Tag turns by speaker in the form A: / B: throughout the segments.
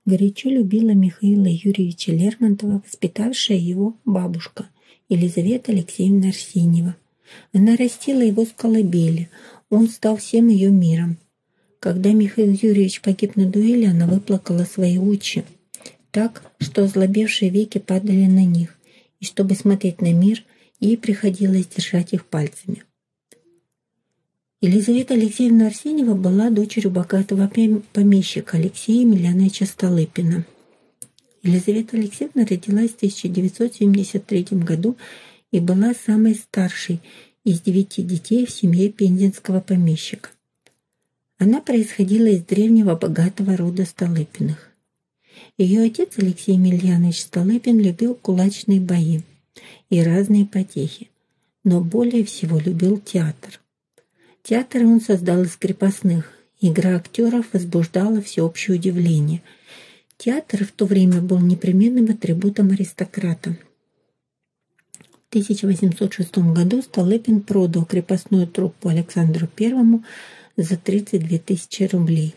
A: горячо любила Михаила Юрьевича Лермонтова, воспитавшая его бабушка Елизавета Алексеевна Арсеньева. Она растила его с колыбели, он стал всем ее миром. Когда Михаил Юрьевич погиб на дуэли, она выплакала свои очи так, что озлобевшие веки падали на них, и чтобы смотреть на мир, ей приходилось держать их пальцами. Елизавета Алексеевна Арсеньева была дочерью богатого помещика Алексея Емельяновича Столыпина. Елизавета Алексеевна родилась в 1973 году и была самой старшей из 9 детей в семье пензенского помещика. Она происходила из древнего богатого рода Столыпиных. Ее отец Алексей Емельянович Столыпин любил кулачные бои и разные потехи, но более всего любил театр. Театр он создал из крепостных. Игра актеров возбуждала всеобщее удивление. Театр в то время был непременным атрибутом аристократа. В 1806 году Столыпин продал крепостную труппу Александру I за 32 тысячи рублей.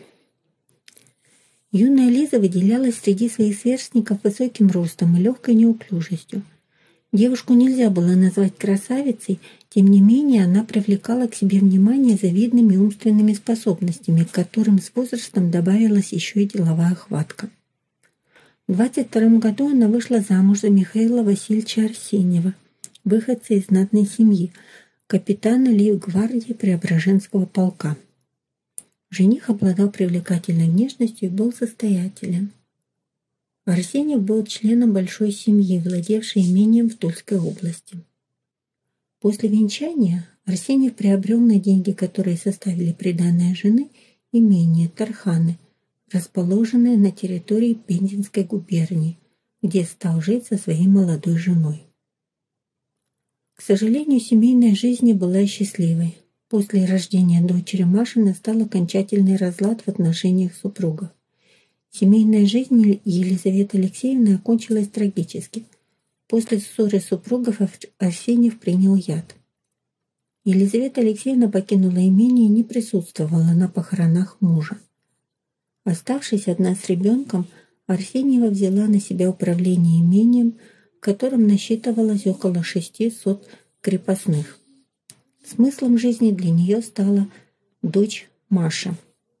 A: Юная Лиза выделялась среди своих сверстников высоким ростом и легкой неуклюжестью. Девушку нельзя было назвать красавицей, тем не менее она привлекала к себе внимание завидными умственными способностями, к которым с возрастом добавилась еще и деловая хватка. В 22 году она вышла замуж за Михаила Васильевича Арсеньева, выходца из знатной семьи, капитана лейб-гвардии Преображенского полка. Жених обладал привлекательной внешностью и был состоятелен. Арсеньев был членом большой семьи, владевшей имением в Тульской области. После венчания Арсеньев приобрел на деньги, которые составили приданое жены, имение Тарханы, расположенное на территории Пензенской губернии, где стал жить со своей молодой женой. К сожалению, семейная жизнь не была счастливой. После рождения дочери Маши настал окончательный разлад в отношениях супругов. Семейная жизнь Елизаветы Алексеевны окончилась трагически. После ссоры супругов Арсеньев принял яд. Елизавета Алексеевна покинула имение и не присутствовала на похоронах мужа. Оставшись одна с ребенком, Арсеньева взяла на себя управление имением, в котором насчитывалось около 600 крепостных. Смыслом жизни для нее стала дочь Маша.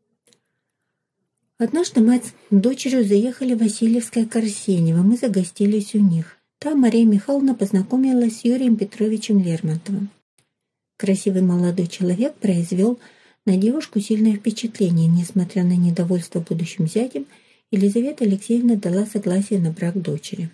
A: Однажды мать с дочерью заехали в Васильевское к Арсеньевым и загостились у них. Там Мария Михайловна познакомилась с Юрием Петровичем Лермонтовым. Красивый молодой человек произвел на девушку сильное впечатление. Несмотря на недовольство будущим зятем, Елизавета Алексеевна дала согласие на брак дочери.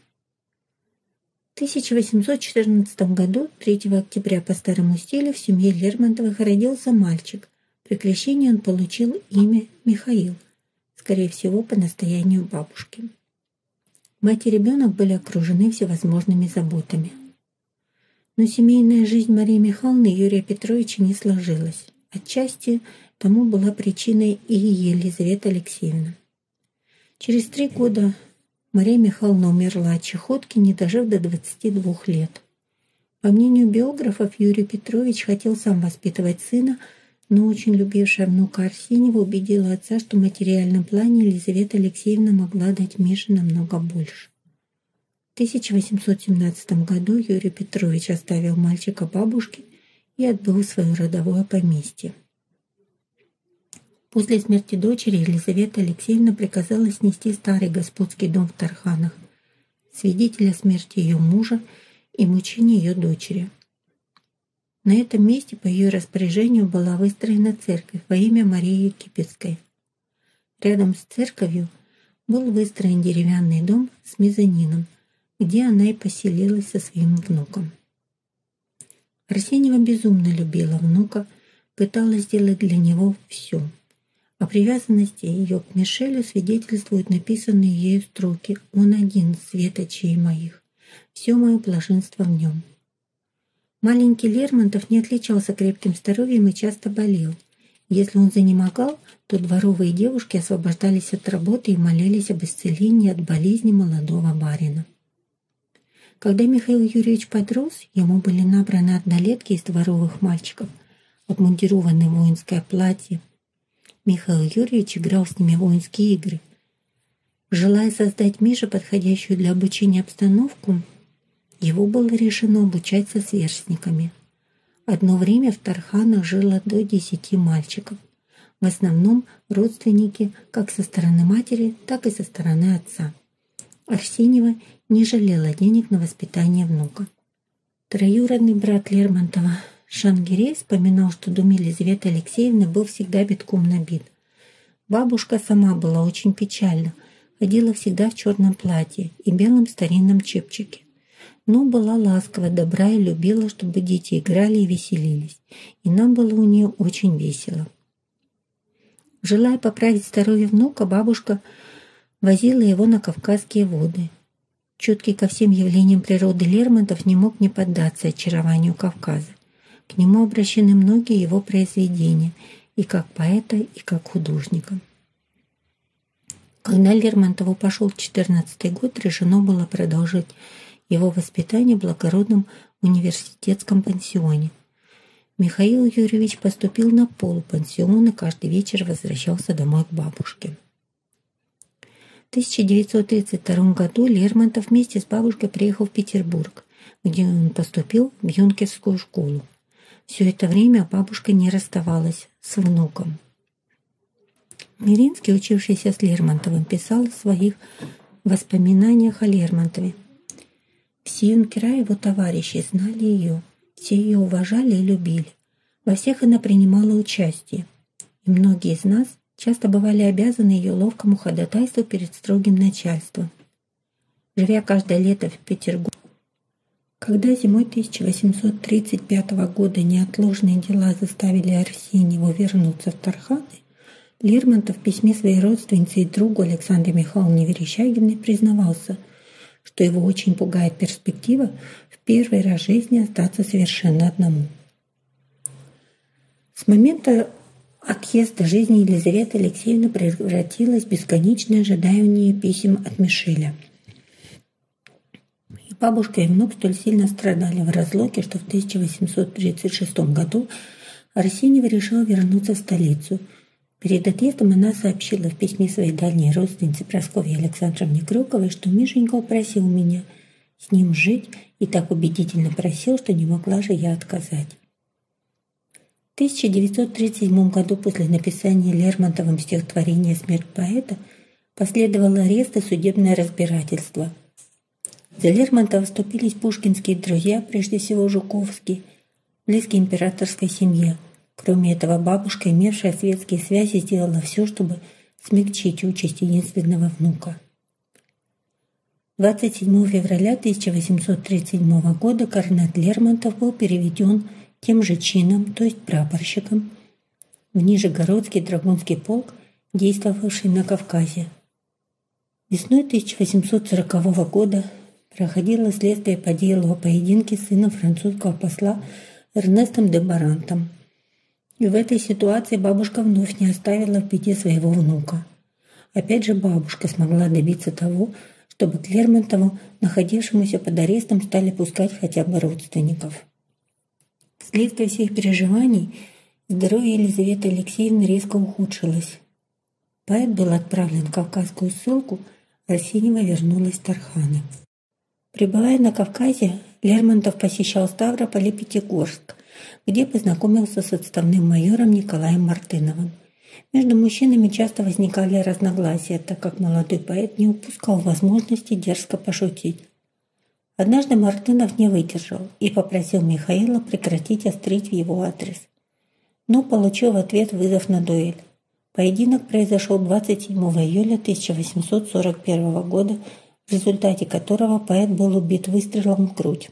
A: В 1814 году, 3 октября по старому стилю, в семье Лермонтовых родился мальчик. При крещении он получил имя Михаил, скорее всего, по настоянию бабушки. Мать и ребенок были окружены всевозможными заботами. Но семейная жизнь Марии Михайловны и Юрия Петровича не сложилась. Отчасти тому была причиной и Елизавета Алексеевна. Через 3 года Мария Михайловна умерла от чахотки, не дожив до 22 лет. По мнению биографов, Юрий Петрович хотел сам воспитывать сына, но очень любившая внука Арсеньева убедила отца, что в материальном плане Елизавета Алексеевна могла дать Мише намного больше. В 1817 году Юрий Петрович оставил мальчика бабушке и отбыл в свое родовое поместье. После смерти дочери Елизавета Алексеевна приказала снести старый господский дом в Тарханах, свидетеля смерти ее мужа и мучения ее дочери. На этом месте по ее распоряжению была выстроена церковь во имя Марии Египетской. Рядом с церковью был выстроен деревянный дом с мезонином, где она и поселилась со своим внуком. Арсеньева безумно любила внука, пыталась сделать для него все. О привязанности ее к Мишелю свидетельствуют написанные ею строки «Он один, свет очей моих, все мое блаженство в нем». Маленький Лермонтов не отличался крепким здоровьем и часто болел. Если он занемогал, то дворовые девушки освобождались от работы и молились об исцелении от болезни молодого барина. Когда Михаил Юрьевич подрос, ему были набраны однолетки из дворовых мальчиков, обмундированные в воинское платье. Михаил Юрьевич играл с ними в воинские игры. Желая создать Мише подходящую для обучения обстановку, его было решено обучать со сверстниками. Одно время в Тарханах жило до 10 мальчиков. В основном родственники как со стороны матери, так и со стороны отца. Арсеньева не жалела денег на воспитание внука. Троюродный брат Лермонтова Шангирей вспоминал, что дом Елизаветы Алексеевны был всегда битком набит. Бабушка сама была очень печальна, ходила всегда в черном платье и белом старинном чепчике. Но была ласкова, добра и любила, чтобы дети играли и веселились. И нам было у нее очень весело. Желая поправить здоровье внука, бабушка возила его на Кавказские воды. Чуткий ко всем явлениям природы Лермонтов не мог не поддаться очарованию Кавказа. К нему обращены многие его произведения, и как поэта, и как художника. Когда Лермонтову пошел 14-й год, решено было продолжить его воспитание в благородном университетском пансионе. Михаил Юрьевич поступил на полпансион и каждый вечер возвращался домой к бабушке. В 1932 году Лермонтов вместе с бабушкой приехал в Петербург, где он поступил в юнкерскую школу. Все это время бабушка не расставалась с внуком. Миринский, учившийся с Лермонтовым, писал в своих воспоминаниях о Лермонтове. Все юнкера его товарищи знали ее, все ее уважали и любили. Во всех она принимала участие, и многие из нас часто бывали обязаны ее ловкому ходатайству перед строгим начальством. Живя каждое лето в Петербурге, когда зимой 1835 года неотложные дела заставили Арсеньеву вернуться в Тарханы, Лермонтов в письме своей родственнице и другу Александре Михайловне Верещагиной признавался, что его очень пугает перспектива в первый раз в жизни остаться совершенно одному. С момента отъезда жизнь Елизаветы Алексеевны превратилась в бесконечное ожидание писем от Мишеля. И бабушка и внук столь сильно страдали в разлуке, что в 1836 году Арсеньева решила вернуться в столицу. Перед отъездом она сообщила в письме своей дальней родственнице Прасковье Александровне Крюковой, что Мишенька просил меня с ним жить и так убедительно просил, что не могла же я отказать. В 1937 году после написания Лермонтовым стихотворения «Смерть поэта» последовал арест и судебное разбирательство. За Лермонтова вступились пушкинские друзья, прежде всего Жуковский, близкие императорской семье. Кроме этого, бабушка, имевшая светские связи, сделала все, чтобы смягчить участь единственного внука. 27 февраля 1837 года корнет Лермонтов был переведен тем же чином, то есть прапорщиком, в Нижегородский драгунский полк, действовавший на Кавказе. Весной 1840 года проходило следствие по делу о поединке с сыном французского посла Эрнестом де Барантом. И в этой ситуации бабушка вновь не оставила в беде своего внука. Опять же бабушка смогла добиться того, чтобы к Лермонтову, находившемуся под арестом, стали пускать хотя бы родственников. Вследствие всех переживаний здоровье Елизаветы Алексеевны резко ухудшилось. Поэт был отправлен в Кавказскую ссылку, Арсеньева вернулась в Тарханы. Пребывая на Кавказе, Лермонтов посещал Ставрополь и Пятигорск, где познакомился с отставным майором Николаем Мартыновым. Между мужчинами часто возникали разногласия, так как молодой поэт не упускал возможности дерзко пошутить. Однажды Мартынов не выдержал и попросил Михаила прекратить острить в его адрес, но получил в ответ вызов на дуэль. Поединок произошел 27 июля 1841 года, в результате которого поэт был убит выстрелом в грудь.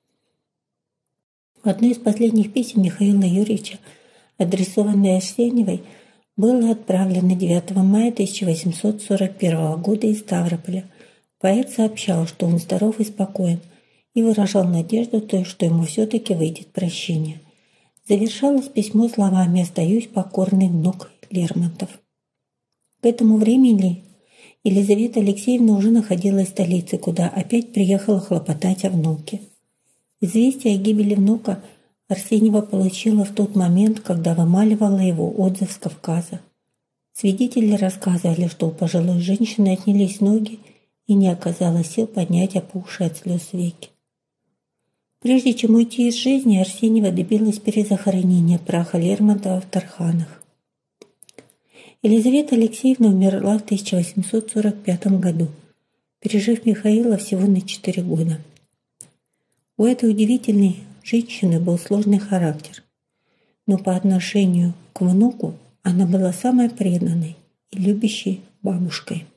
A: В одно из последних писем Михаила Юрьевича, адресованное Арсеньевой, было отправлено 9 мая 1841 года из Ставрополя. Поэт сообщал, что он здоров и спокоен, и выражал надежду, что ему все-таки выйдет прощение. Завершалось письмо словами «Остаюсь покорный внук Лермонтов». К этому времени Елизавета Алексеевна уже находилась в столице, куда опять приехала хлопотать о внуке. Известие о гибели внука Арсеньева получила в тот момент, когда вымаливала его отзыв с Кавказа. Свидетели рассказывали, что у пожилой женщины отнялись ноги и не оказалось сил поднять опухшие от слез веки. Прежде чем уйти из жизни, Арсеньева добилась перезахоронения праха Лермонтова в Тарханах. Елизавета Алексеевна умерла в 1845 году, пережив Михаила всего на 4 года. У этой удивительной женщины был сложный характер, но по отношению к внуку она была самой преданной и любящей бабушкой.